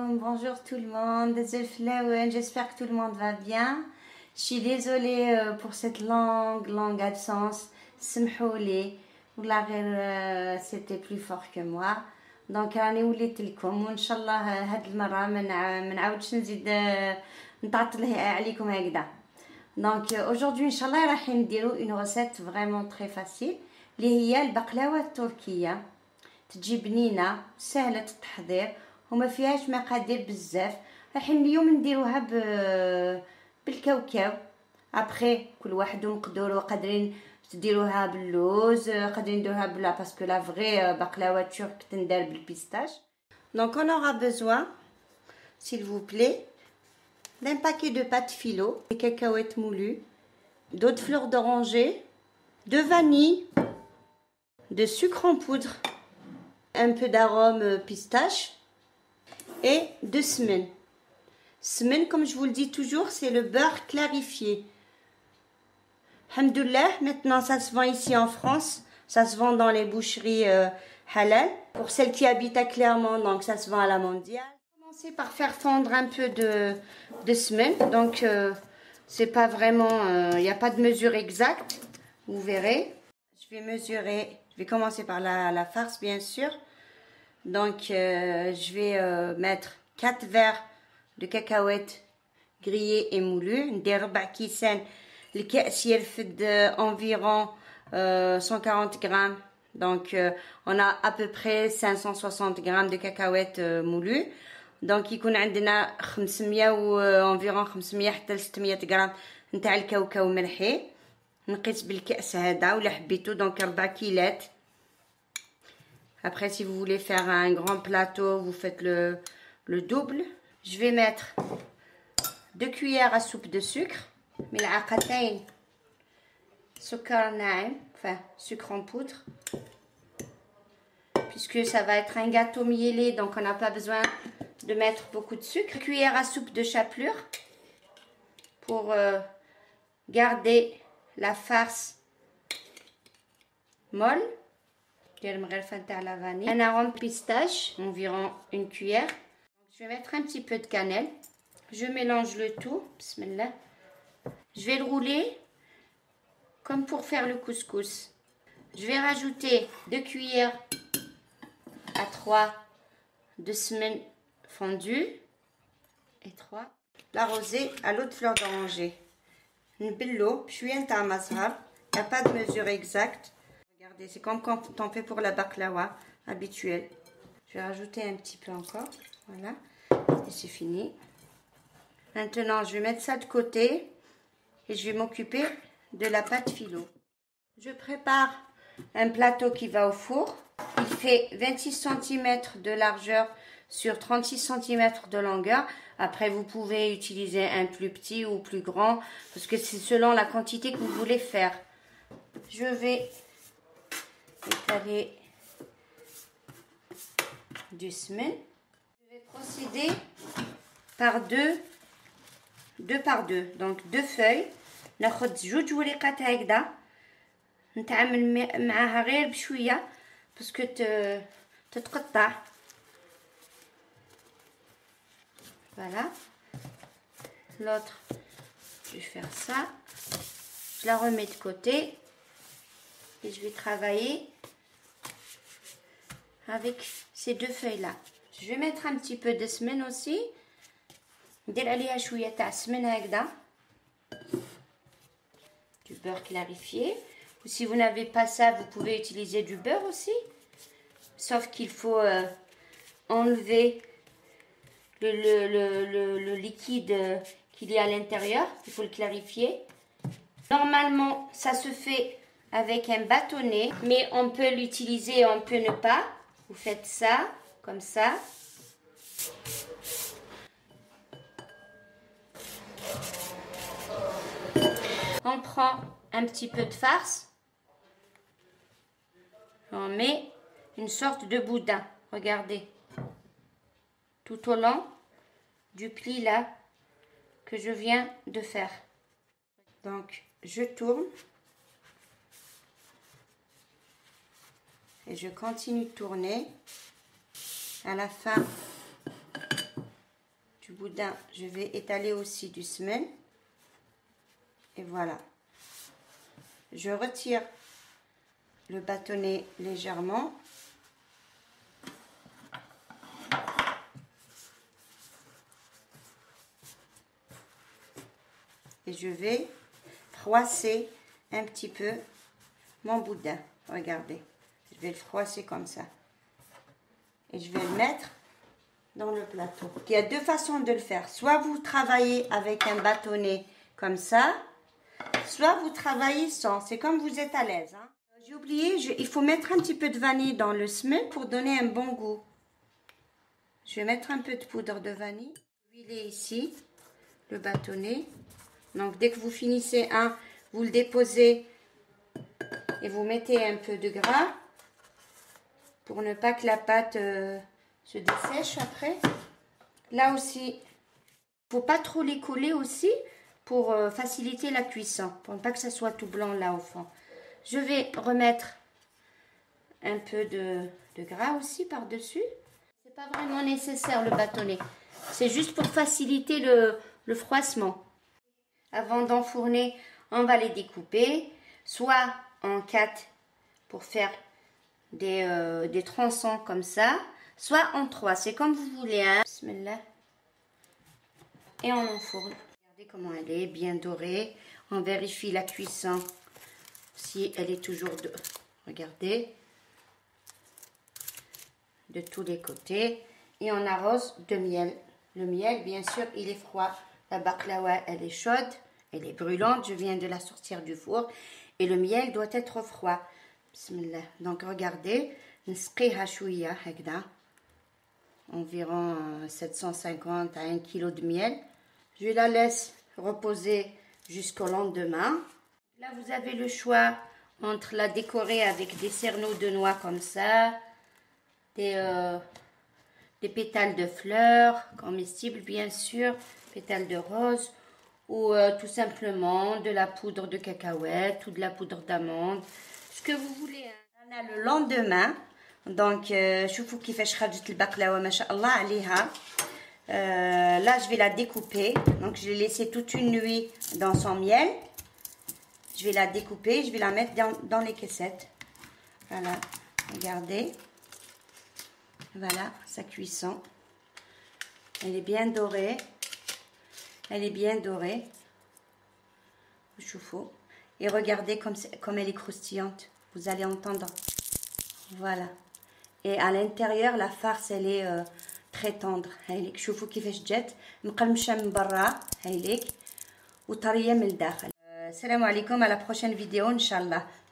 alaikum, bonjour tout le monde, j'espère que tout le monde va bien. Je suis désolée pour cette longue absence. سمحولي والله غير c'était plus fort que moi. Donc راني وليت لكم وان شاء الله هاد المره ما نعاودش نزيد نتعطل عليكم هكذا. Donc aujourd'hui ان شاء الله راح نديرو une recette vraiment très facile اللي هي البقلاوه التركيه. تجي بنينه سهله التحضير وما فيهاش مقادير بزاف. راح اليوم نديروها بالكاوكاو. ابري كل واحد ومقدورو، قادرين تديروها باللوز، قادرين نديروها بلا باسكو لا فري بقلاوه ترك تندار بالبيستاش. Donc on aura besoin, s'il vous plaît, d'un paquet de pâte philo, des cacahuètes moulues, d'eau de fleur d'oranger, de vanille, de sucre en poudre, un peu d'arôme pistache et de semen. Semen, comme je vous le dis toujours, c'est le beurre clarifié. Alhamdoulilah, maintenant ça se vend ici en France, ça se vend dans les boucheries halal. Pour celles qui habitent à Clermont, donc ça se vend à la mondiale. Commencer par faire fondre un peu de semen, donc c'est pas vraiment, il n'y a pas de mesure exacte, vous verrez. Je vais mesurer, je vais commencer par la farce bien sûr. Donc je vais mettre 4 verres de cacahuètes grillées et moulues. ندير 4 كيسان. الكأس يرفد environ 140 grammes. Donc on a à peu près 560 grammes de cacahuètes moulues. Donc يكون عندنا 500 environ 500 حتى 600 غرام نتاع الكاوكاو ملحي. نقيس بالكأس هذا ولا حبيتو donc 4 كيلات. Après, si vous voulez faire un grand plateau, vous faites le double. Je vais mettre 2 cuillères à soupe de sucre. ملعقتين سكر ناعم, enfin sucre en poudre. Puisque ça va être un gâteau mielé, donc on n'a pas besoin de mettre beaucoup de sucre. 1 cuillère à soupe de chapelure pour garder la farce molle. Un arôme pistache, environ 1 cuillère. Je vais mettre un petit peu de cannelle. Je mélange le tout. Bismillah. Je vais le rouler comme pour faire le couscous. Je vais rajouter 2 cuillères à 3 de semen fondue et 3 l'arroser à l'eau de fleur d'oranger. نبلو بشويه نتاع مزهر. Il n'y a pas de mesure exacte. Regardez, c'est comme quand on fait pour la baklawa habituelle. Je vais rajouter un petit peu encore. Voilà. Et c'est fini. Maintenant, je vais mettre ça de côté. Et je vais m'occuper de la pâte philo. Je prépare un plateau qui va au four. Il fait 26 cm de largeur sur 36 cm de longueur. Après, vous pouvez utiliser un plus petit ou plus grand. Parce que c'est selon la quantité que vous voulez faire. Je vais étaler du semen. Je vais procéder par deux par deux. Donc 2 feuilles. ناخد 2 وريقات هكذا. نتعامل معاها غير بشويه باسكو تتقطع. Voilà. L'autre, je vais faire ça. Je la remets de côté. Et je vais travailler avec ces 2 feuilles là. Je vais mettre un petit peu de semen aussi. ندير عليها شويه تاع السمن هكذا. Du beurre clarifié. Ou si vous n'avez pas ça, vous pouvez utiliser du beurre aussi. Sauf qu'il faut enlever le liquide qu'il y a à l'intérieur. Il faut le clarifier. Normalement, ça se fait avec un bâtonnet, mais on peut l'utiliser, on peut ne pas. Vous faites ça, comme ça. On prend un petit peu de farce. On met une sorte de boudin. Regardez. Tout au long du pli là que je viens de faire. Donc, je tourne. Et je continue de tourner. À la fin, boudin, je vais étaler aussi du semelle. Et voilà. Je retire le bâtonnet légèrement. Et je vais froisser un petit peu mon boudin. Regardez, je vais le froisser comme ça. Et je vais le mettre dans le plateau. Il y a deux façons de le faire. Soit vous travaillez avec un bâtonnet comme ça, soit vous travaillez sans. C'est comme vous êtes à l'aise. Hein. J'ai oublié, il faut mettre un petit peu de vanille dans le semelle pour donner un bon goût. Je vais mettre un peu de poudre de vanille. Huiler ici le bâtonnet. Donc dès que vous finissez un, vous le déposez et vous mettez un peu de gras pour ne pas que la pâte se dessèche après. Là aussi, il ne faut pas trop les coller aussi pour faciliter la cuisson, pour ne pas que ça soit tout blanc là au fond. Je vais remettre un peu de gras aussi par-dessus. C'est pas vraiment nécessaire le bâtonnet, c'est juste pour faciliter le froissement. Avant d'enfourner, on va les découper, soit en 4 pour faire des tronçons comme ça, soit en 3, c'est comme vous voulez. Hein. Bismillah. Et on enfourne. Regardez comment elle est, bien dorée. On vérifie la cuisson, si elle est toujours regardez, de tous les côtés. Et on arrose de miel. Le miel, bien sûr, il est froid. La baklawa, elle est chaude, elle est brûlante. Je viens de la sortir du four. Et le miel doit être froid. Bismillah. Donc, regardez. Nisqiha shouya, hekda. Environ 750 à 1 kg de miel. Je la laisse reposer jusqu'au lendemain. Là, vous avez le choix entre la décorer avec des cerneaux de noix comme ça, des pétales de fleurs, comestibles bien sûr, pétales de rose, ou tout simplement de la poudre de cacahuète ou de la poudre d'amande, ce que vous voulez. On a le lendemain, donc شوفوا كيفاش خرجت البقلاوة ما شاء الله عليها. Là je vais la découper, donc je l'ai laissée toute une nuit dans son miel. Je vais la découper, je vais la mettre dans les caissettes. Voilà, regardez. Voilà sa cuisson. Elle est bien dorée. Elle est bien dorée. Chauffe. Et regardez comme elle est croustillante. Vous allez entendre. Voilà. Et à l'intérieur, la farce, elle est très tendre. هايليك شوفوا كيفاش جات مقرمشة من برا هايليك وطرية من الداخل. السلام عليكم, à la prochaine vidéo إن شاء الله.